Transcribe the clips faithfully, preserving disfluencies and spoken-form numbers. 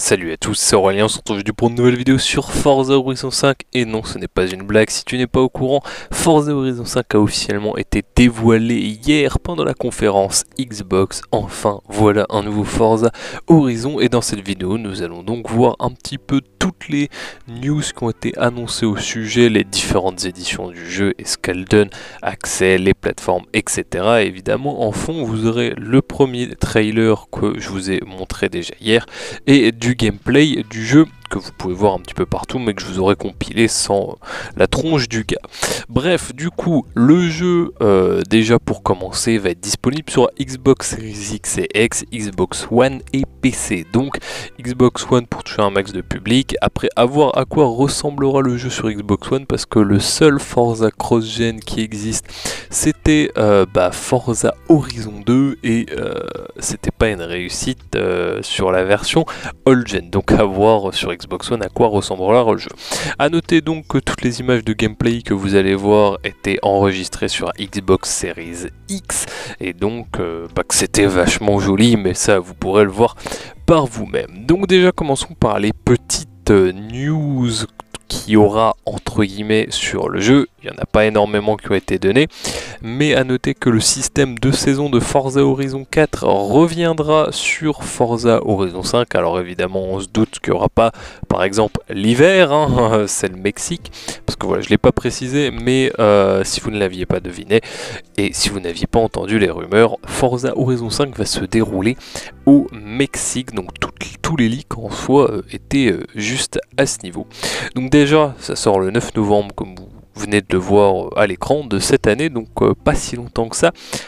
Salut à tous, c'est Aurélien, on se retrouve aujourd'hui pour une nouvelle vidéo sur Forza Horizon cinq. Et non, ce n'est pas une blague, si tu n'es pas au courant, Forza Horizon cinq a officiellement été dévoilé hier pendant la conférence Xbox. Enfin, voilà un nouveau Forza Horizon, et dans cette vidéo, nous allons donc voir un petit peu toutes les news qui ont été annoncées au sujet, les différentes éditions du jeu et ce qu'elles donnent, accès, les plateformes, et cetera. Et évidemment, en fond, vous aurez le premier trailer que je vous ai montré déjà hier, et du gameplay du jeu que vous pouvez voir un petit peu partout, mais que je vous aurais compilé sans la tronche du gars. Bref, du coup, le jeu, euh, déjà pour commencer, va être disponible sur Xbox Series X et X, Xbox One et P C. Donc, Xbox One pour toucher un max de public. Après, à voir à quoi ressemblera le jeu sur Xbox One, parce que le seul Forza Cross-Gen qui existe, c'était euh, bah, Forza Horizon deux, et euh, c'était pas une réussite euh, sur la version All-Gen. Donc, à voir sur Xbox One à quoi ressemblera le jeu. A noter donc que toutes les images de gameplay que vous allez voir étaient enregistrées sur Xbox Series X, et donc euh, bah, que c'était vachement joli, mais ça vous pourrez le voir par vous-même. Donc déjà commençons par les petites euh, news qu'il y aura entre guillemets sur le jeu. Il n'y en a pas énormément qui ont été donnés, mais à noter que le système de saison de Forza Horizon quatre reviendra sur Forza Horizon cinq. Alors évidemment on se doute qu'il n'y aura pas par exemple l'hiver, hein, c'est le Mexique, parce que voilà, je ne l'ai pas précisé, mais euh, si vous ne l'aviez pas deviné, et si vous n'aviez pas entendu les rumeurs, Forza Horizon cinq va se dérouler au Mexique, donc tout, tous les leaks en soi euh, étaient euh, juste à ce niveau. Donc déjà, ça sort le neuf novembre, comme vous venez de le voir à l'écran de cette année, donc euh, pas si longtemps que ça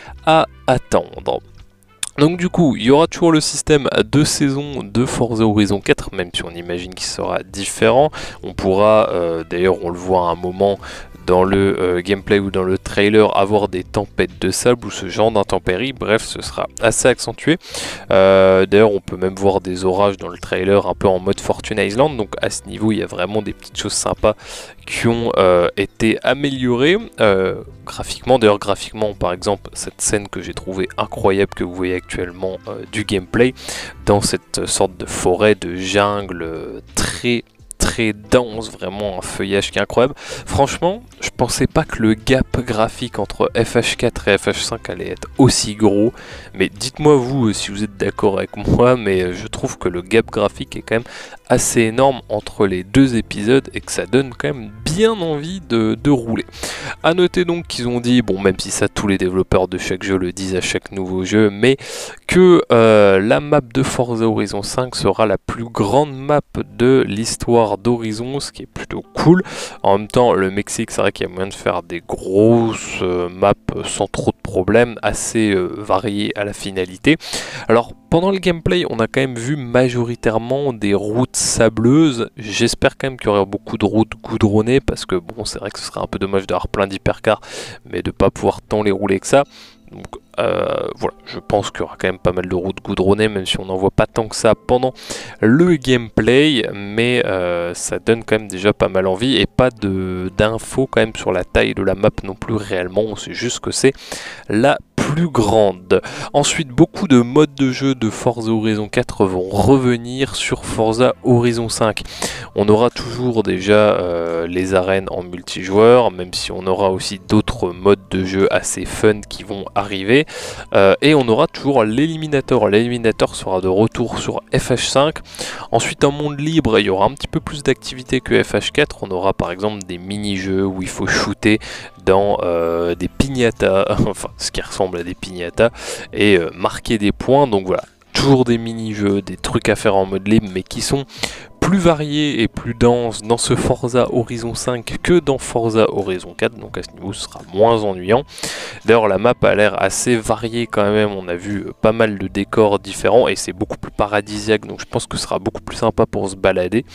à attendre. Donc du coup, il y aura toujours le système de saison de Forza Horizon quatre, même si on imagine qu'il sera différent. On pourra, euh, d'ailleurs on le voit à un moment dans le euh, gameplay ou dans le trailer, avoir des tempêtes de sable ou ce genre d'intempéries. Bref, ce sera assez accentué. Euh, d'ailleurs, on peut même voir des orages dans le trailer, un peu en mode Fortune Island. Donc à ce niveau, il y a vraiment des petites choses sympas qui ont euh, été améliorées euh, graphiquement. D'ailleurs, graphiquement, par exemple, cette scène que j'ai trouvée incroyable, que vous voyez actuellement euh, du gameplay, dans cette sorte de forêt, de jungle euh, très très dense, vraiment un feuillage qui est incroyable. Franchement, je pensais pas que le gap graphique entre F H quatre et F H cinq allait être aussi gros, mais dites-moi vous si vous êtes d'accord avec moi, mais je trouve que le gap graphique est quand même assez énorme entre les deux épisodes et que ça donne quand même bien envie de, de rouler. A noter donc qu'ils ont dit, bon même si ça tous les développeurs de chaque jeu le disent à chaque nouveau jeu, mais que euh, la map de Forza Horizon cinq sera la plus grande map de l'histoire d'Horizon, ce qui est plutôt cool. En même temps, le Mexique, c'est vrai qu'il y a moyen de faire des grosses euh, maps sans trop de problèmes, assez euh, variées à la finalité. Alors, pendant le gameplay, on a quand même vu majoritairement des routes sableuses. J'espère quand même qu'il y aura beaucoup de routes goudronnées, parce que bon, c'est vrai que ce serait un peu dommage d'avoir plein d'hypercars, mais de ne pas pouvoir tant les rouler que ça. Donc euh, voilà, je pense qu'il y aura quand même pas mal de routes goudronnées, même si on n'en voit pas tant que ça pendant le gameplay, mais euh, ça donne quand même déjà pas mal envie, et pas d'infos quand même sur la taille de la map non plus réellement, on sait juste que c'est la plus grande. Ensuite, beaucoup de modes de jeu de Forza Horizon quatre vont revenir sur Forza Horizon cinq. On aura toujours déjà euh, les arènes en multijoueur, même si on aura aussi d'autres modes de jeu assez fun qui vont arriver. Euh, et on aura toujours l'éliminator. L'éliminator sera de retour sur F H cinq. Ensuite, en monde libre, il y aura un petit peu plus d'activité que F H quatre. On aura par exemple des mini-jeux où il faut shooter dans euh, des piñatas, enfin ce qui ressemble à des piñatas, et euh, marquer des points. Donc voilà, toujours des mini-jeux, des trucs à faire en mode libre, mais qui sont plus variés et plus denses dans ce Forza Horizon cinq que dans Forza Horizon quatre, donc à ce niveau ce sera moins ennuyant. D'ailleurs la map a l'air assez variée quand même, on a vu pas mal de décors différents et c'est beaucoup plus paradisiaque, donc je pense que ce sera beaucoup plus sympa pour se balader.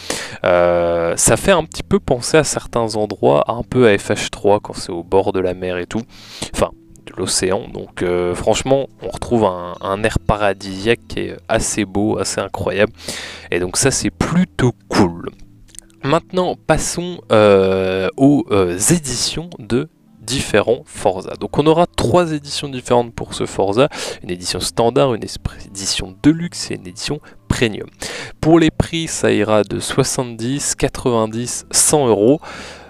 Euh, ça fait un petit peu penser à certains endroits, un peu à F H trois quand c'est au bord de la mer et tout, enfin de l'océan, donc euh, franchement on retrouve un, un air paradisiaque qui est assez beau, assez incroyable, et donc ça c'est plutôt cool. Maintenant passons euh, aux euh, éditions de différents Forza. Donc on aura trois éditions différentes pour ce Forza, une édition standard, une édition deluxe et une édition premium. Pour les prix, ça ira de soixante-dix, quatre-vingt-dix, cent euros.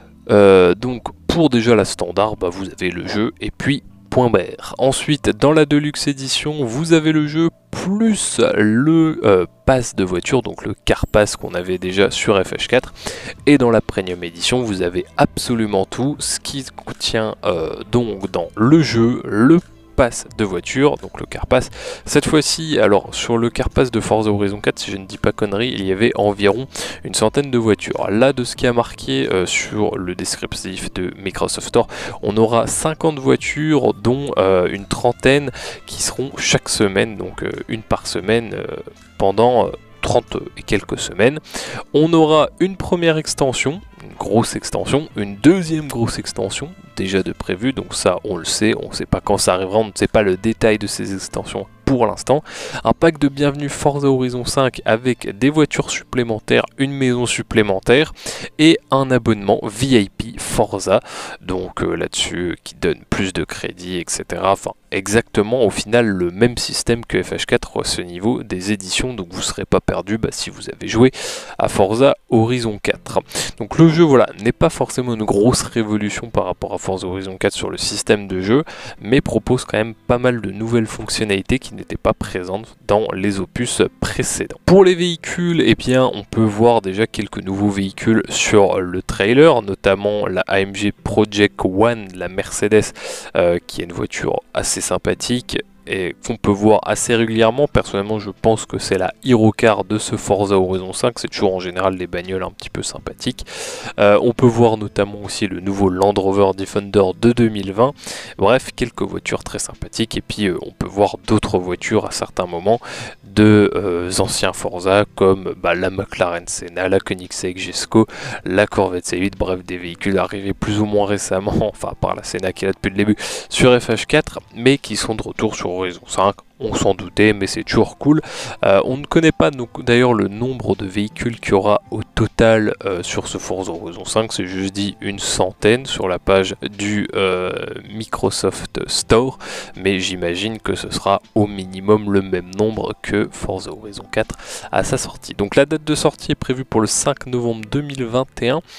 Euh, donc pour déjà la standard, bah, vous avez le jeu et puis point barre. Ensuite, dans la Deluxe Edition, vous avez le jeu plus le euh, pass de voiture, donc le car pass qu'on avait déjà sur F H quatre. Et dans la Premium Edition, vous avez absolument tout ce qui contient euh, donc dans le jeu, le pass de voiture, donc le car pass. Cette fois-ci, alors sur le car pass de Forza Horizon quatre, si je ne dis pas connerie, il y avait environ une centaine de voitures. Là, de ce qui a marqué euh, sur le descriptif de Microsoft Store, on aura cinquante voitures, dont euh, une trentaine qui seront chaque semaine, donc euh, une par semaine euh, pendant euh, trente et quelques semaines. On aura une première extension, une grosse extension, une deuxième grosse extension, déjà de prévu, donc ça on le sait, on ne sait pas quand ça arrivera, on ne sait pas le détail de ces extensions pour l'instant. Un pack de bienvenue Forza Horizon cinq avec des voitures supplémentaires, une maison supplémentaire et un abonnement V I P Forza, donc euh, là-dessus qui donne plus de crédit, et cetera. Enfin, exactement au final le même système que F H quatre à ce niveau des éditions, donc vous ne serez pas perdu bah, si vous avez joué à Forza Horizon quatre. Donc le jeu voilà n'est pas forcément une grosse révolution par rapport à Forza Horizon quatre sur le système de jeu, mais propose quand même pas mal de nouvelles fonctionnalités qui n'étaient pas présentes dans les opus précédents. Pour les véhicules, eh bien on peut voir déjà quelques nouveaux véhicules sur le trailer, notamment la A M G Project One, la Mercedes, euh, qui est une voiture assez sympathique et qu'on peut voir assez régulièrement. Personnellement, je pense que c'est la Hero Car de ce Forza Horizon cinq, c'est toujours en général des bagnoles un petit peu sympathiques. Euh, on peut voir notamment aussi le nouveau Land Rover Defender de deux mille vingt. Bref, quelques voitures très sympathiques, et puis euh, on peut voir d'autres voitures à certains moments de euh, anciens Forza comme bah, la McLaren Senna, la Koenigsegg Jesko, la Corvette C huit, bref des véhicules arrivés plus ou moins récemment, enfin par la Senna qui est là depuis le début sur F H quatre, mais qui sont de retour sur Horizon cinq. On s'en doutait, mais c'est toujours cool. Euh, on ne connaît pas d'ailleurs le nombre de véhicules qu'il y aura au total euh, sur ce Forza Horizon cinq. C'est juste dit une centaine sur la page du euh, Microsoft Store. Mais j'imagine que ce sera au minimum le même nombre que Forza Horizon quatre à sa sortie. Donc la date de sortie est prévue pour le cinq novembre deux mille vingt et un.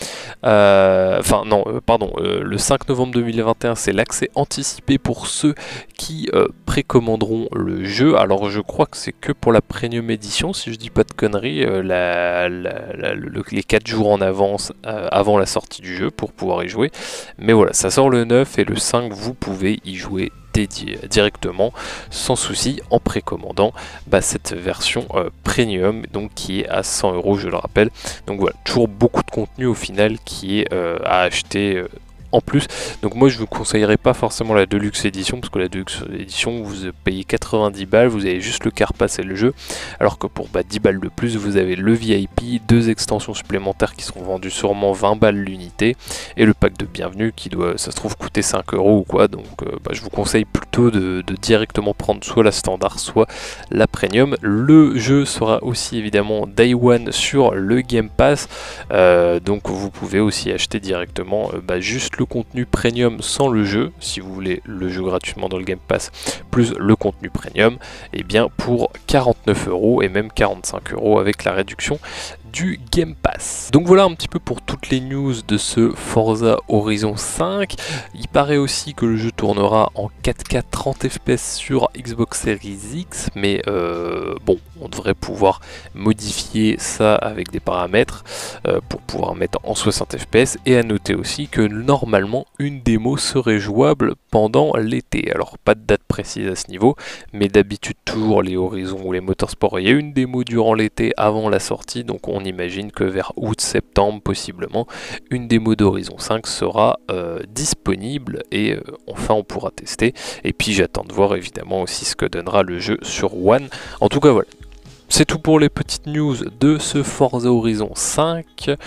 Euh, enfin non, euh, pardon, euh, le cinq novembre deux mille vingt et un, c'est l'accès anticipé pour ceux qui euh, précommanderont le jeu. Alors je crois que c'est que pour la Premium Edition, si je dis pas de conneries, euh, la, la, la, le, les quatre jours en avance euh, avant la sortie du jeu pour pouvoir y jouer. Mais voilà, ça sort le neuf et le cinq, vous pouvez y jouer dédié directement sans souci en précommandant bah, cette version euh, premium, donc qui est à cent euros, je le rappelle. Donc voilà, toujours beaucoup de contenu au final qui est euh, à acheter euh, en plus. Donc moi je vous conseillerais pas forcément la Deluxe Edition, parce que la Deluxe Edition vous payez quatre-vingt-dix balles, vous avez juste le car pass et le jeu, alors que pour bah, dix balles de plus vous avez le V I P, deux extensions supplémentaires qui seront vendues sûrement vingt balles l'unité, et le pack de bienvenue qui doit, ça se trouve, coûter cinq euros ou quoi. Donc euh, bah, je vous conseille plutôt de, de directement prendre soit la standard soit la premium. Le jeu sera aussi évidemment Day One sur le Game Pass, euh, donc vous pouvez aussi acheter directement euh, bah, juste le contenu premium sans le jeu, si vous voulez le jeu gratuitement dans le Game Pass plus le contenu premium, et bien pour quarante-neuf euros et même quarante-cinq euros avec la réduction du Game Pass. Donc voilà un petit peu pour toutes les news de ce Forza Horizon cinq. Il paraît aussi que le jeu tournera en quatre K trente F P S sur Xbox Series X, mais euh, bon, on devrait pouvoir modifier ça avec des paramètres euh, pour pouvoir mettre en soixante F P S. Et à noter aussi que normalement une démo serait jouable pendant l'été. Alors pas de date précise à ce niveau, mais d'habitude toujours les Horizon ou les Motorsport, il y a une démo durant l'été avant la sortie, donc on imagine que vers août-septembre possiblement une démo d'Horizon cinq sera euh, disponible, et euh, enfin on pourra tester. Et puis j'attends de voir évidemment aussi ce que donnera le jeu sur One. En tout cas voilà, c'est tout pour les petites news de ce Forza Horizon cinq.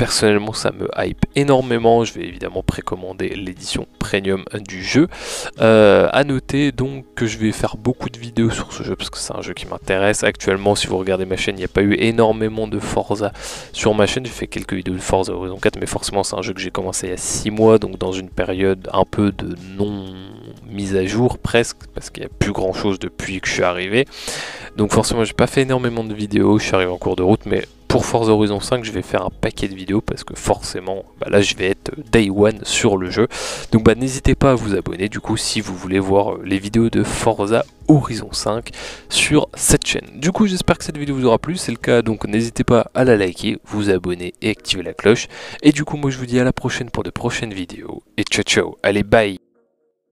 personnellement ça me hype énormément. Je vais évidemment précommander l'édition premium du jeu. Euh, à noter donc que je vais faire beaucoup de vidéos sur ce jeu parce que c'est un jeu qui m'intéresse. Actuellement, si vous regardez ma chaîne, il n'y a pas eu énormément de Forza sur ma chaîne. J'ai fait quelques vidéos de Forza Horizon quatre, mais forcément c'est un jeu que j'ai commencé il y a six mois, donc dans une période un peu de non mise à jour presque, parce qu'il n'y a plus grand chose depuis que je suis arrivé. Donc forcément j'ai pas fait énormément de vidéos, je suis arrivé en cours de route, mais pour Forza Horizon cinq je vais faire un paquet de vidéos parce que forcément bah là je vais être day one sur le jeu. Donc bah n'hésitez pas à vous abonner du coup si vous voulez voir les vidéos de Forza Horizon cinq sur cette chaîne. Du coup j'espère que cette vidéo vous aura plu, c'est le cas donc n'hésitez pas à la liker, vous abonner et activer la cloche. Et du coup moi je vous dis à la prochaine pour de prochaines vidéos et ciao ciao, allez bye.